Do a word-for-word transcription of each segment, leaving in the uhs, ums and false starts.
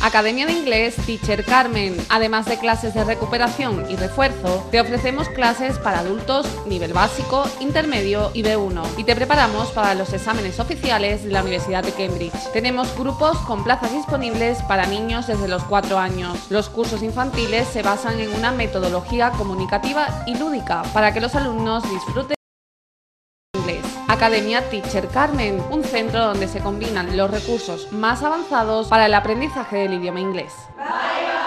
Academia de Inglés Teacher Carmen. Además de clases de recuperación y refuerzo, te ofrecemos clases para adultos nivel básico, intermedio y B uno y te preparamos para los exámenes oficiales de la Universidad de Cambridge. Tenemos grupos con plazas disponibles para niños desde los cuatro años. Los cursos infantiles se basan en una metodología comunicativa y lúdica para que los alumnos disfruten inglés. Academia Teacher Carmen, un centro donde se combinan los recursos más avanzados para el aprendizaje del idioma inglés. Bye, bye.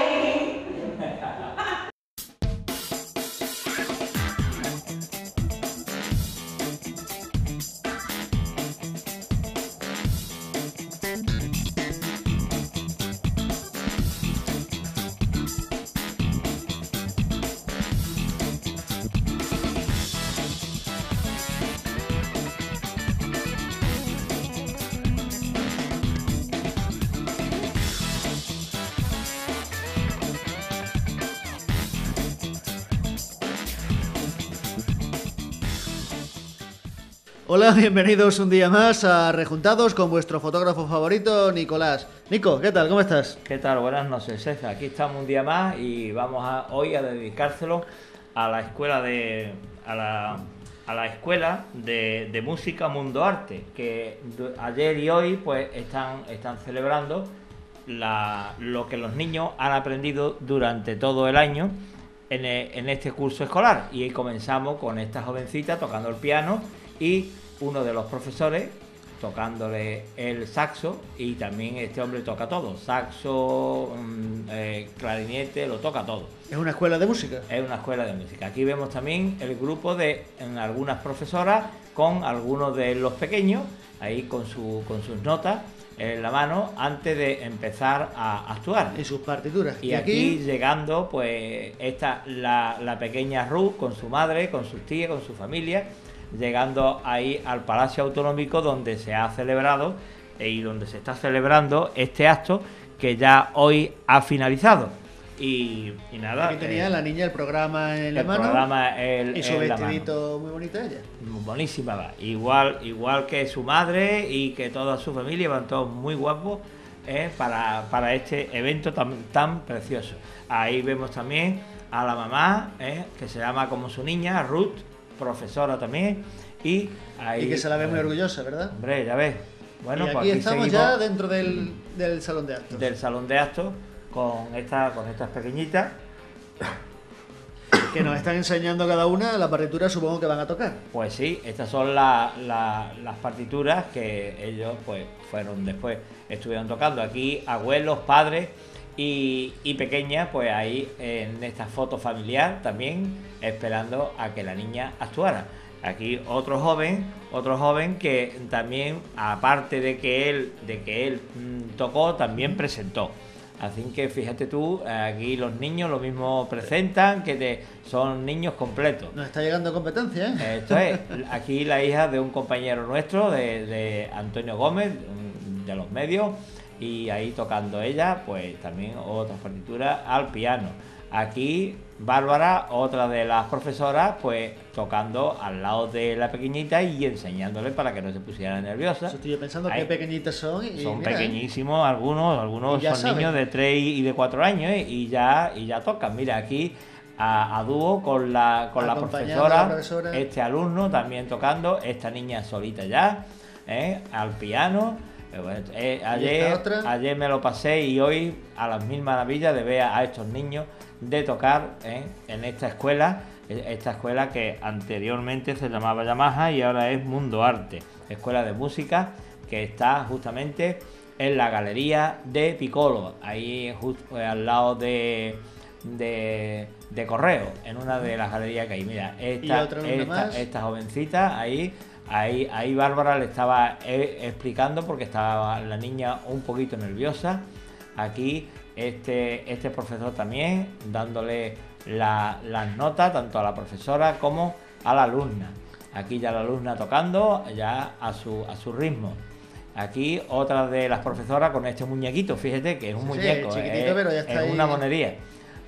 Hola, bienvenidos un día más a Rejuntados con vuestro fotógrafo favorito, Nicolás. Nico, ¿qué tal? ¿Cómo estás? ¿Qué tal? Buenas noches, César. Aquí estamos un día más y vamos a, hoy a dedicárselo a la escuela de a la, a la escuela de, de música Mundo Arte, que ayer y hoy pues están, están celebrando la, lo que los niños han aprendido durante todo el año en, en este curso escolar. Y hoy comenzamos con esta jovencita tocando el piano y uno de los profesores tocándole el saxo, y también este hombre toca todo, saxo, eh, clarinete, lo toca todo. ¿Es una escuela de música? Es una escuela de música. Aquí vemos también el grupo de en algunas profesoras con algunos de los pequeños, ahí con, su, con sus notas en la mano antes de empezar a actuar. Y sus partituras. Y, y aquí, aquí llegando pues esta la, la pequeña Ruth con su madre, con sus tías, con su familia, llegando ahí al Palacio Autonómico donde se ha celebrado eh, y donde se está celebrando este acto que ya hoy ha finalizado. Y, y nada. Aquí tenía eh, la niña el programa en la el mano programa el, y su vestidito muy bonita ella. Buenísima va. Igual, igual que su madre y que toda su familia, van todos muy guapos eh, para, para este evento tan, tan precioso. Ahí vemos también a la mamá, eh, que se llama como su niña, Ruth, profesora también, y ahí... Y que se la ve muy orgullosa, ¿verdad? Hombre, ya ves. Bueno, y aquí, pues aquí estamos ya dentro del, del salón de actos. Del salón de actos, con, esta, con estas pequeñitas. Que nos están enseñando cada una la partitura, supongo que van a tocar. Pues sí, estas son la, la, las partituras que ellos pues fueron después, estuvieron tocando. Aquí abuelos, padres y, y pequeñas, pues ahí en esta foto familiar también esperando a que la niña actuara. Aquí otro joven, otro joven que también, aparte de que él, de que él mmm, tocó, también presentó. Así que fíjate tú, aquí los niños lo mismo presentan, que te, son niños completos. Nos está llegando competencia, ¿eh? Esto es, aquí la hija de un compañero nuestro, de, de Antonio Gómez, de los medios, y ahí tocando ella, pues también otras partituras al piano. Aquí Bárbara, otra de las profesoras, pues tocando al lado de la pequeñita y enseñándole para que no se pusiera nerviosa. Eso estoy pensando qué pequeñitas son. Y son mira, pequeñísimos, algunos, algunos son saben. Niños de tres y de cuatro años, ¿eh? y ya y ya tocan. Mira, aquí a, a dúo con la con la profesora, la profesora, este alumno también tocando, esta niña solita ya, ¿eh? al piano. Bueno, eh, ayer, ayer me lo pasé y hoy a las mil maravillas de ver a estos niños de tocar ¿eh? en esta escuela, esta escuela que anteriormente se llamaba Yamaha y ahora es Mundo Arte, escuela de música que está justamente en la galería de Piccolo, ahí justo al lado de, de, de Correo, en una de las galerías que hay. Mira, esta, esta, esta jovencita ahí. Ahí, ahí Bárbara le estaba eh, explicando porque estaba la niña un poquito nerviosa. Aquí este, este profesor también dándole la, las notas tanto a la profesora como a la alumna. Aquí ya la alumna tocando ya a su, a su ritmo. Aquí otra de las profesoras con este muñequito, fíjate que es un sí, muñeco, sí, es, pero ya está es ahí. Una monería.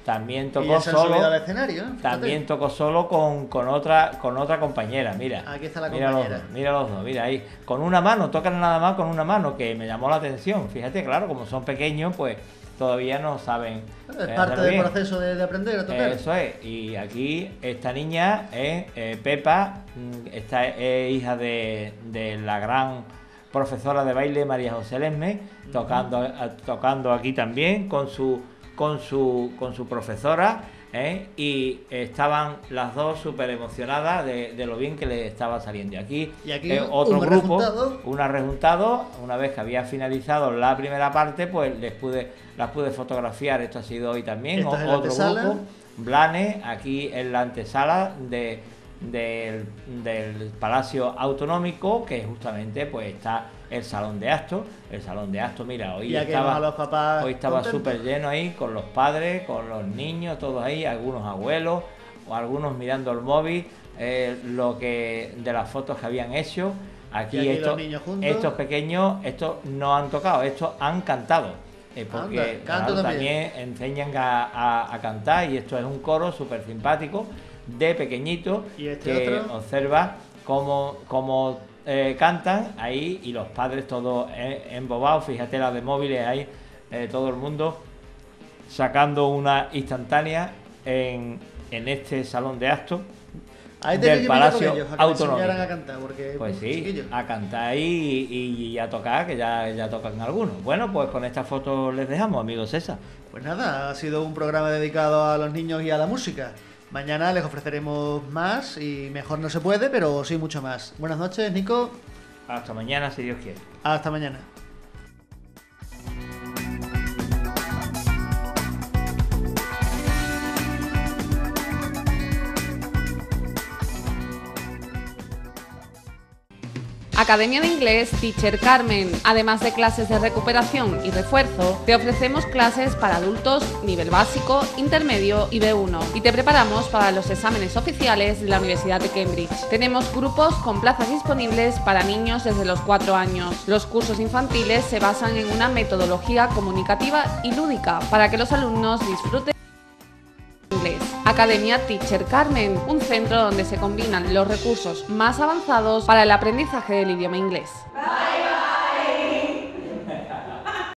también tocó y ya se han solo. subido al escenario, ¿eh? También tocó solo con, con otra con otra compañera, mira. Aquí está la mira compañera. Los dos, mira los dos, mira ahí. Con una mano, tocan nada más con una mano, que me llamó la atención. Fíjate, claro, como son pequeños, pues todavía no saben. Es eh, parte del bien. proceso de, de aprender a tocar. Eso es. Y aquí esta niña es eh, Pepa, esta es hija de, de la gran profesora de baile María José Lesme, uh-huh. tocando, tocando aquí también con su con su con su profesora, ¿eh? Y estaban las dos súper emocionadas de, de lo bien que les estaba saliendo. Y aquí, y aquí eh, otro un grupo, rejuntado. una rejuntado, una vez que había finalizado la primera parte, pues les pude las pude fotografiar. Esto ha sido hoy también, o, otro grupo, Blanes, aquí en la antesala de Del, del Palacio Autonómico, que justamente pues está el salón de actos. El salón de actos, mira, hoy y estaba los papás hoy estaba súper lleno ahí, con los padres, con los niños, todos ahí, algunos abuelos o algunos mirando el móvil, eh, lo que de las fotos que habían hecho. Aquí, aquí estos, estos pequeños, estos no han tocado, estos han cantado. Eh, porque Anda, claro, también. también enseñan a, a, a cantar, y esto es un coro súper simpático de pequeñito este que otro? observa cómo, cómo eh, cantan ahí, y los padres todos eh, embobados. Fíjate la de móviles ahí, eh, todo el mundo sacando una instantánea en, en este salón de actos del Palacio ellos, a Autonómico. A cantar, porque pues sí, chiquillos. A cantar ahí y, y a tocar, que ya, ya tocan algunos. Bueno, pues con esta foto les dejamos, amigos César. Pues nada, ha sido un programa dedicado a los niños y a la música. Mañana les ofreceremos más y mejor no se puede, pero sí mucho más. Buenas noches, Nico. Hasta mañana, si Dios quiere. Hasta mañana. Academia de Inglés Teacher Carmen. Además de clases de recuperación y refuerzo, te ofrecemos clases para adultos nivel básico, intermedio y B uno, y te preparamos para los exámenes oficiales de la Universidad de Cambridge. Tenemos grupos con plazas disponibles para niños desde los cuatro años. Los cursos infantiles se basan en una metodología comunicativa y lúdica para que los alumnos disfruten inglés. Academia Teacher Carmen, un centro donde se combinan los recursos más avanzados para el aprendizaje del idioma inglés. Bye.